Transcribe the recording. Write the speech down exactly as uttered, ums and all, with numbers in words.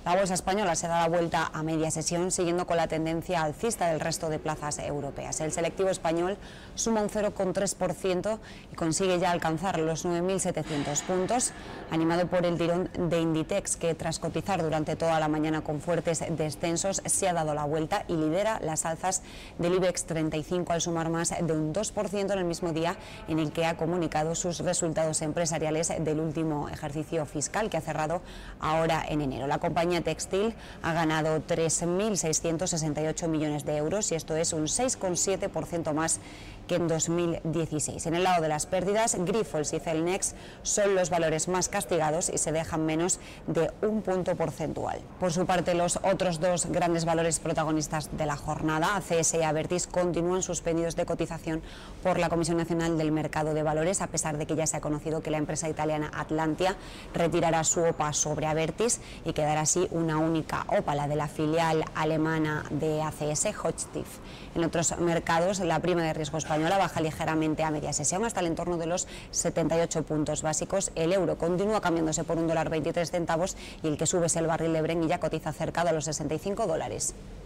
La bolsa española se da la vuelta a media sesión, siguiendo con la tendencia alcista del resto de plazas europeas. El selectivo español suma un cero coma tres por ciento y consigue ya alcanzar los nueve mil setecientos puntos, animado por el tirón de Inditex, que tras cotizar durante toda la mañana con fuertes descensos, se ha dado la vuelta y lidera las alzas del IBEX treinta y cinco al sumar más de un dos por ciento en el mismo día en el que ha comunicado sus resultados empresariales del último ejercicio fiscal, que ha cerrado ahora en enero. La compañía textil ha ganado tres mil seiscientos sesenta y ocho millones de euros y esto es un seis coma siete por ciento más que en dos mil dieciséis. En el lado de las pérdidas, Grifols y Celnex son los valores más castigados y se dejan menos de un punto porcentual. Por su parte, los otros dos grandes valores protagonistas de la jornada, A C S y Abertis, continúan suspendidos de cotización por la Comisión Nacional del Mercado de Valores, a pesar de que ya se ha conocido que la empresa italiana Atlantia retirará su O P A sobre Abertis y quedará así una única O P A, la de la filial alemana de A C S, Hochtief. En otros mercados, la prima de riesgo española baja ligeramente a media sesión hasta el entorno de los setenta y ocho puntos básicos. El euro continúa cambiándose por un dólar veintitrés centavos y el que sube es el barril de Brent y ya cotiza cerca de los sesenta y cinco dólares.